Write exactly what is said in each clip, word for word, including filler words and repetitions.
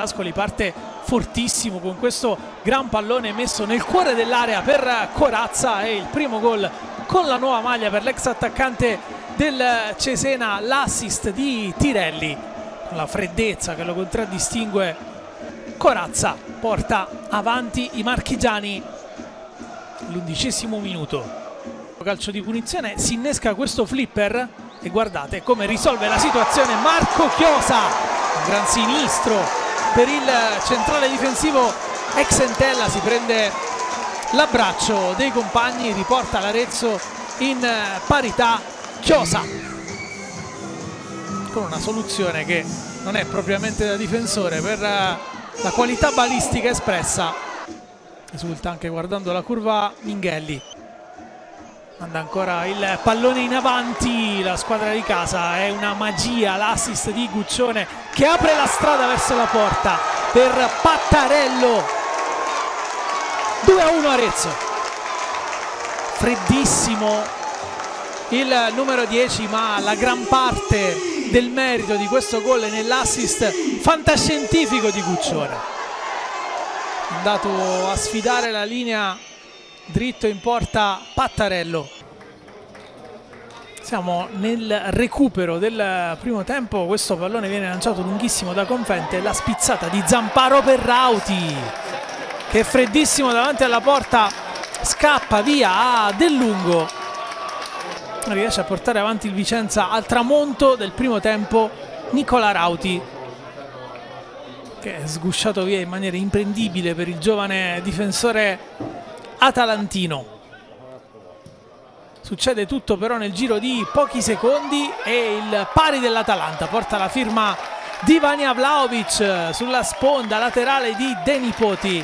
Ascoli parte fortissimo con questo gran pallone messo nel cuore dell'area per Corazza e il primo gol con la nuova maglia per l'ex attaccante del Cesena, l'assist di Tirelli con la freddezza che lo contraddistingue. Corazza porta avanti i marchigiani all'undicesimo minuto. Calcio di punizione, si innesca questo flipper e guardate come risolve la situazione Marco Chiosa, un gran sinistro per il centrale difensivo ex Entella, si prende l'abbraccio dei compagni, riporta l'Arezzo in parità. Chiosa con una soluzione che non è propriamente da difensore per la qualità balistica espressa. Risulta anche guardando la curva Minghelli. Manda ancora il pallone in avanti la squadra di casa, è una magia l'assist di Guccione che apre la strada verso la porta per Pattarello. due a uno Arezzo. Freddissimo il numero dieci, ma la gran parte del merito di questo gol è nell'assist fantascientifico di Guccione. È andato a sfidare la linea dritto in porta Pattarello. Siamo nel recupero del primo tempo, questo pallone viene lanciato lunghissimo da Confente, la spizzata di Zamparo per Rauti che è freddissimo davanti alla porta, scappa via a Del Lungo, riesce a portare avanti il Vicenza al tramonto del primo tempo. Nicola Rauti che è sgusciato via in maniera imprendibile per il giovane difensore atalantino. Succede tutto però nel giro di pochi secondi e il pari dell'Atalanta porta la firma di Vanja Vlahovic sulla sponda laterale di De Nipoti,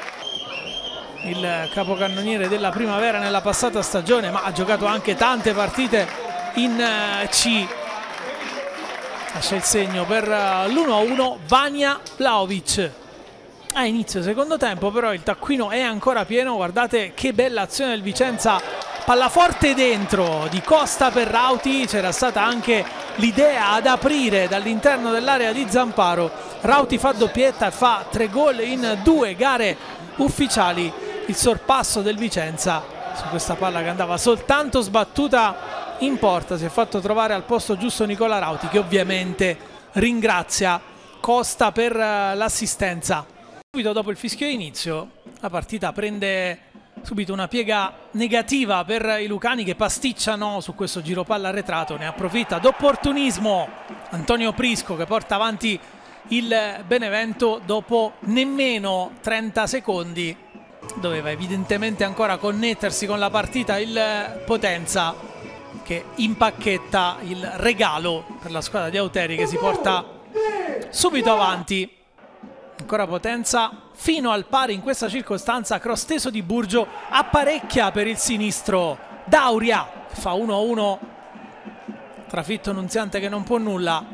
il capocannoniere della Primavera nella passata stagione, ma ha giocato anche tante partite in C. Lascia il segno per l'uno a uno Vanja Vlahovic. A inizio secondo tempo però il taccuino è ancora pieno, guardate che bella azione del Vicenza, palla forte dentro di Costa per Rauti, c'era stata anche l'idea ad aprire dall'interno dell'area di Zamparo. Rauti fa doppietta e fa tre gol in due gare ufficiali. Il sorpasso del Vicenza su questa palla che andava soltanto sbattuta in porta, si è fatto trovare al posto giusto Nicola Rauti che ovviamente ringrazia Costa per l'assistenza. Subito dopo il fischio d'inizio la partita prende subito una piega negativa per i lucani che pasticciano su questo giro palla arretrato, ne approfitta d'opportunismo Antonio Prisco che porta avanti il Benevento dopo nemmeno trenta secondi. Doveva evidentemente ancora connettersi con la partita il Potenza che impacchetta il regalo per la squadra di Auteri che si porta subito avanti. Ancora Potenza fino al pari in questa circostanza, cross teso di Burgio apparecchia per il sinistro Dauria, fa uno a uno, trafitto Nunziante che non può nulla.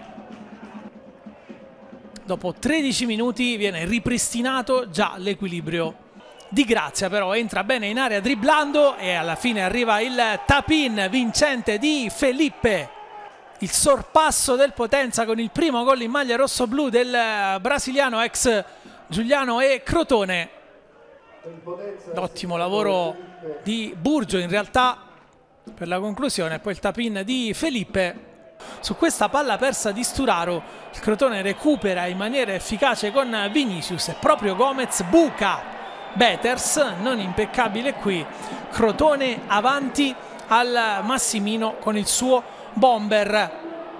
Dopo tredici minuti viene ripristinato già l'equilibrio Di Grazia, però entra bene in area dribblando e alla fine arriva il tap-in vincente di Felipe. Il sorpasso del Potenza con il primo gol in maglia rossoblu del brasiliano ex Giuliano e Crotone. Ottimo lavoro di Burgio in realtà per la conclusione, poi il tap-in di Felipe. Su questa palla persa di Sturaro il Crotone recupera in maniera efficace con Vinicius e proprio Gomez buca Beters, non impeccabile qui. Crotone avanti al Massimino con il suo Bomber.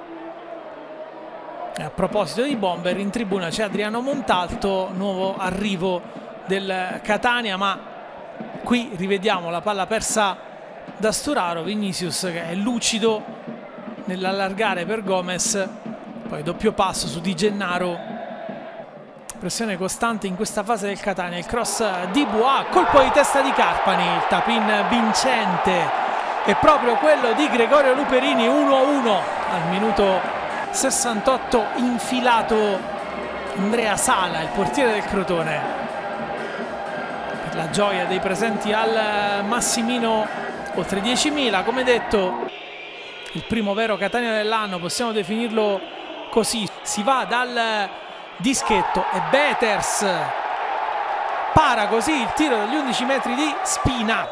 E a proposito di Bomber, in tribuna c'è Adriano Montalto, nuovo arrivo del Catania, ma qui rivediamo la palla persa da Sturaro, Vinicius che è lucido nell'allargare per Gomez, poi doppio passo su Di Gennaro, pressione costante in questa fase del Catania, il cross di Bois, colpo di testa di Carpani, il tap-in vincente è proprio quello di Gregorio Luperini. Uno a uno al minuto sessantotto, infilato Andrea Sala, il portiere del Crotone, per la gioia dei presenti al Massimino, oltre diecimila come detto. Il primo vero Catania dell'anno, possiamo definirlo così. Si va dal dischetto e Beters para così il tiro dagli undici metri di Spina.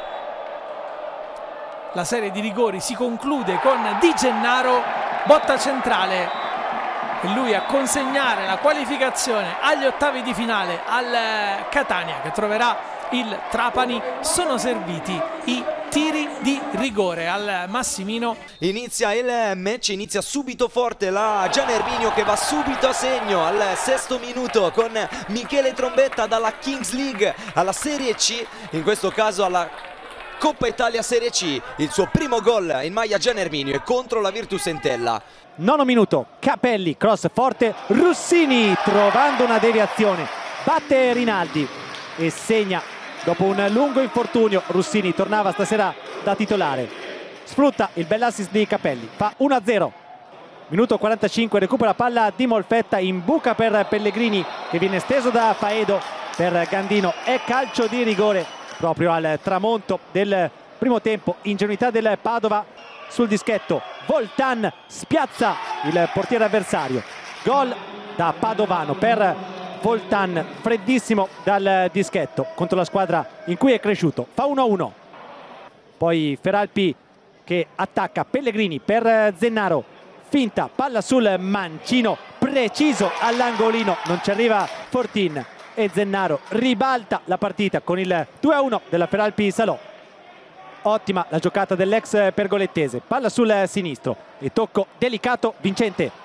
La serie di rigori si conclude con Di Gennaro, botta centrale, e lui a consegnare la qualificazione agli ottavi di finale al Catania, che troverà il Trapani. Sono serviti i tiri di rigore al Massimino. Inizia il match, inizia subito forte la Gian Erminio, che va subito a segno al sesto minuto con Michele Trombetta dalla Kings League alla Serie C, in questo caso alla Coppa Italia Serie C. Il suo primo gol in maglia Gian Erminio è contro la Virtus Entella. Nono minuto, Capelli, cross forte, Russini trovando una deviazione, batte Rinaldi e segna. Dopo un lungo infortunio Russini tornava stasera da titolare, sfrutta il bell'assist di Capelli, fa uno a zero. Minuto quarantacinque, recupera palla di Molfetta, in buca per Pellegrini che viene steso da Faedo per Gandino, è calcio di rigore proprio al tramonto del primo tempo. Ingenuità del Padova sul dischetto, Voltan spiazza il portiere avversario, gol da padovano per Voltan, freddissimo dal dischetto contro la squadra in cui è cresciuto, fa uno a uno. Poi Feralpi che attacca, Pellegrini per Zennaro, finta, palla sul mancino, preciso all'angolino, non ci arriva Fortin e Zennaro ribalta la partita con il due a uno della Feralpi Salò. Ottima la giocata dell'ex pergolettese, palla sul sinistro e tocco delicato Vincente.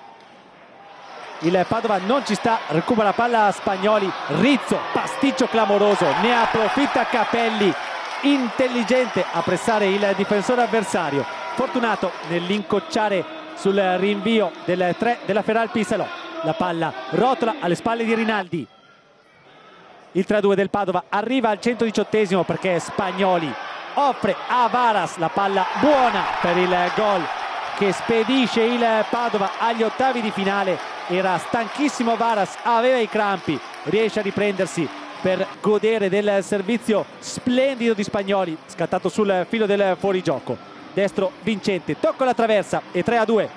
Il Padova non ci sta, recupera palla Spagnoli, Rizzo, pasticcio clamoroso, ne approfitta Capelli, intelligente a pressare il difensore avversario, fortunato nell'incocciare sul rinvio del tre della Feralpi Salò. La palla rotola alle spalle di Rinaldi. Il tre a due del Padova arriva al centodiciottesimo perché Spagnoli offre a Varas la palla buona per il gol che spedisce il Padova agli ottavi di finale. Era stanchissimo Varas, aveva i crampi, riesce a riprendersi per godere del servizio splendido di Spagnoli, scattato sul filo del fuorigioco. Destro Vincente, tocca la traversa e tre a due.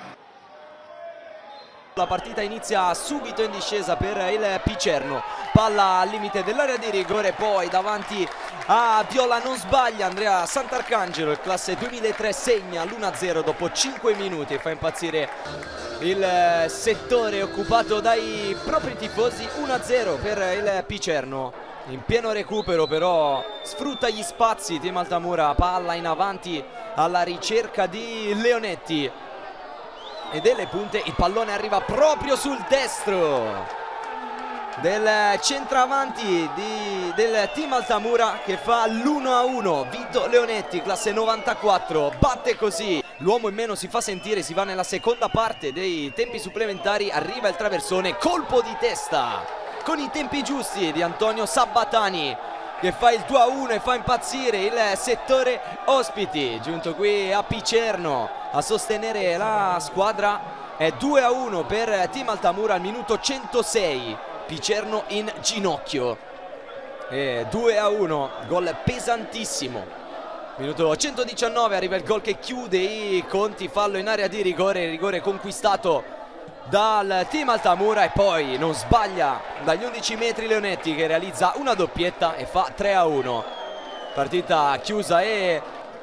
La partita inizia subito in discesa per il Picerno, palla al limite dell'area di rigore, poi davanti a Viola non sbaglia Andrea Sant'Arcangelo, il classe duemilatré segna l'uno a zero dopo cinque minuti e fa impazzire il settore occupato dai propri tifosi. Uno a zero per il Picerno, in pieno recupero però sfrutta gli spazi Team Altamura, palla in avanti alla ricerca di Leonetti e delle punte, il pallone arriva proprio sul destro del centravanti di, del Team Altamura, che fa l'uno a uno. Vito Leonetti, classe novantaquattro, batte così, l'uomo in meno si fa sentire, si va nella seconda parte dei tempi supplementari, arriva il traversone, colpo di testa con i tempi giusti di Antonio Sabbatani, che fa il due a uno e fa impazzire il settore ospiti. Giunto qui a Picerno a sostenere la squadra, è due a uno per Team Altamura al minuto centosei. Picerno in ginocchio e due a uno, gol pesantissimo. Minuto centodiciannove arriva il gol che chiude i conti, fallo in area di rigore, rigore conquistato dal Team Altamura e poi non sbaglia dagli undici metri Leonetti, che realizza una doppietta e fa tre a uno. Partita chiusa e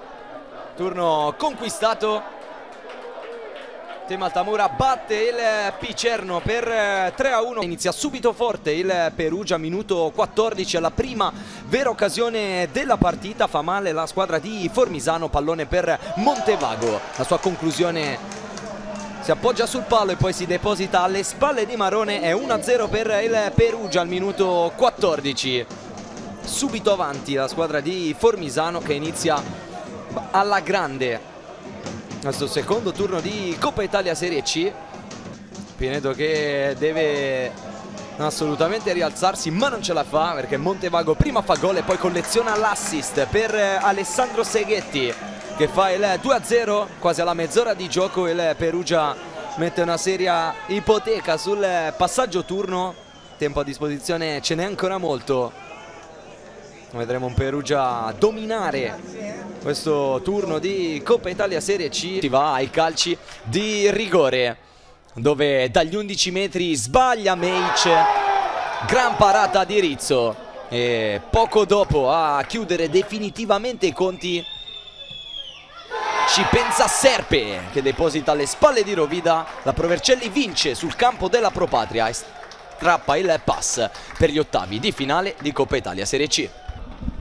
turno conquistato. Team Altamura batte il Picerno per tre a uno. Inizia subito forte il Perugia, minuto quattordici, alla prima vera occasione della partita. Fa male la squadra di Formisano, pallone per Montevago. La sua conclusione si appoggia sul palo e poi si deposita alle spalle di Marone. È uno a zero per il Perugia al minuto quattordici. Subito avanti la squadra di Formisano, che inizia alla grande questo secondo turno di Coppa Italia Serie C. Pinedo che deve assolutamente rialzarsi, ma non ce la fa, perché Montevago prima fa gol e poi colleziona l'assist per Alessandro Seghetti, che fa il due a zero quasi alla mezz'ora di gioco. Il Perugia mette una seria ipoteca sul passaggio turno. Tempo a disposizione ce n'è ancora molto. Vedremo un Perugia dominare questo turno di Coppa Italia Serie C. Si va ai calci di rigore. dove dagli undici metri sbaglia Meic, gran parata di Rizzo e poco dopo a chiudere definitivamente i conti ci pensa Serpe, che deposita alle spalle di Rovida. La Pro Vercelli vince sul campo della Pro Patria e strappa il pass per gli ottavi di finale di Coppa Italia Serie C.